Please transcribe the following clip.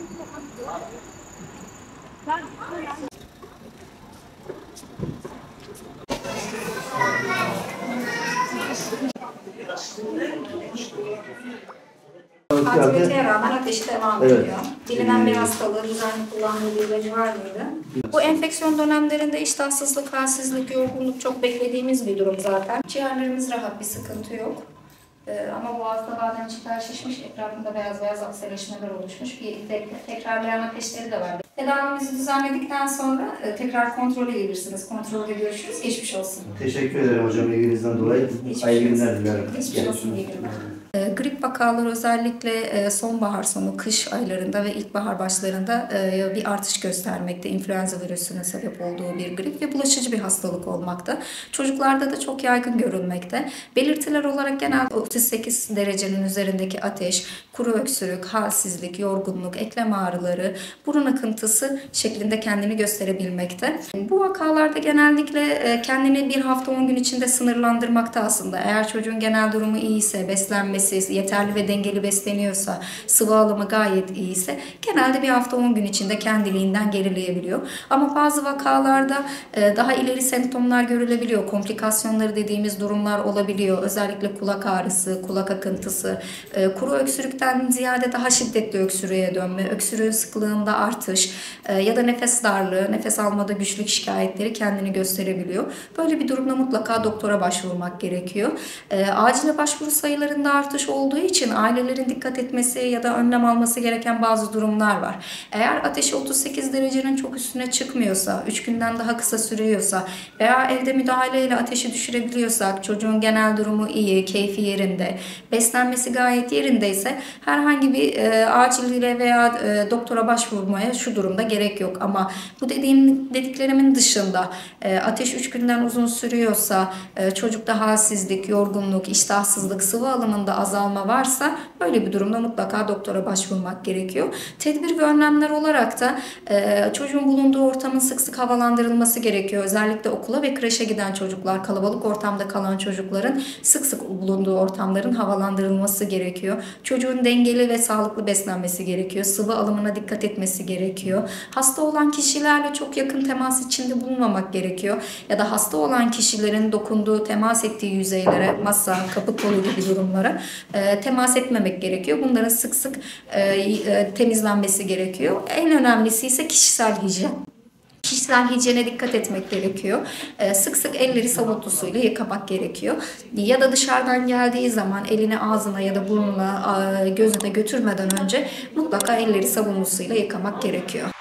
Antibiyotiğe rağmen ateşi devam Evet. ediyor. Bilinen bir hastalığı, düzenli kullandığı bir ilacı var mıydı? Bu enfeksiyon dönemlerinde iştahsızlık, halsizlik, yorgunluk çok beklediğimiz bir durum zaten. Ciğerlerimiz rahat, bir sıkıntı yok. Ama boğazda badem çiftler şişmiş, etrafında beyaz beyaz akseleşmeler oluşmuş. Bir tekrarlayan ateşleri de var. Tedavimizi düzenledikten sonra tekrar kontrole gelirsiniz. Kontrolde görüşürüz. Geçmiş olsun. Teşekkür ederim hocam ilginizden dolayı. Hayırlı günler dilerim. Geçmiş olsun, iyi günler. Grip vakaları özellikle sonbahar sonu, kış aylarında ve ilkbahar başlarında bir artış göstermekte. İnfluenza virüsünün sebep olduğu bir grip ve bulaşıcı bir hastalık olmakta. Çocuklarda da çok yaygın görülmekte. Belirtiler olarak genelde 38 derecenin üzerindeki ateş, kuru öksürük, halsizlik, yorgunluk, eklem ağrıları, burun akıntısı şeklinde kendini gösterebilmekte. Bu vakalarda genellikle kendini bir hafta 10 gün içinde sınırlandırmakta aslında. Eğer çocuğun genel durumu iyiyse, beslenmesi yeterli ve dengeli besleniyorsa, sıvı alımı gayet iyiyse genelde bir hafta 10 gün içinde kendiliğinden gerileyebiliyor. Ama bazı vakalarda daha ileri semptomlar görülebiliyor. Komplikasyonları dediğimiz durumlar olabiliyor. Özellikle kulak ağrısı, kulak akıntısı, kuru öksürükten ziyade daha şiddetli öksürüğe dönme, öksürüğün sıklığında artış ya da nefes darlığı, nefes almada güçlük şikayetleri kendini gösterebiliyor. Böyle bir durumda mutlaka doktora başvurmak gerekiyor. Acile başvuru sayılarında artış olduğu için ailelerin dikkat etmesi ya da önlem alması gereken bazı durumlar var. Eğer ateşi 38 derecenin çok üstüne çıkmıyorsa, 3 günden daha kısa sürüyorsa veya evde müdahaleyle ateşi düşürebiliyorsak, çocuğun genel durumu iyi, keyfi yerinde, beslenmesi gayet yerindeyse herhangi bir acilliğe veya doktora başvurmaya şu durumda gerek yok. Ama bu dediklerimin dışında ateş 3 günden uzun sürüyorsa, çocukta halsizlik, yorgunluk, iştahsızlık, sıvı alımında azalma varsa böyle bir durumda mutlaka doktora başvurmak gerekiyor. Tedbir ve önlemler olarak da çocuğun bulunduğu ortamın sık sık havalandırılması gerekiyor. Özellikle okula ve kreşe giden çocuklar, kalabalık ortamda kalan çocukların sık sık bulunduğu ortamların havalandırılması gerekiyor. Çocuğun dengeli ve sağlıklı beslenmesi gerekiyor. Sıvı alımına dikkat etmesi gerekiyor. Hasta olan kişilerle çok yakın temas içinde bulunmamak gerekiyor. Ya da hasta olan kişilerin dokunduğu, temas ettiği yüzeylere, masa, kapı kolu gibi durumlara temas etmemek gerekiyor. Bunların sık sık temizlenmesi gerekiyor. En önemlisi ise kişisel hijyen. Kişisel hijyene dikkat etmek gerekiyor. Sık sık elleri sabunlu suyla yıkamak gerekiyor. Ya da dışarıdan geldiği zaman elini ağzına ya da burnuna, gözüne götürmeden önce mutlaka elleri sabunlu suyla yıkamak gerekiyor.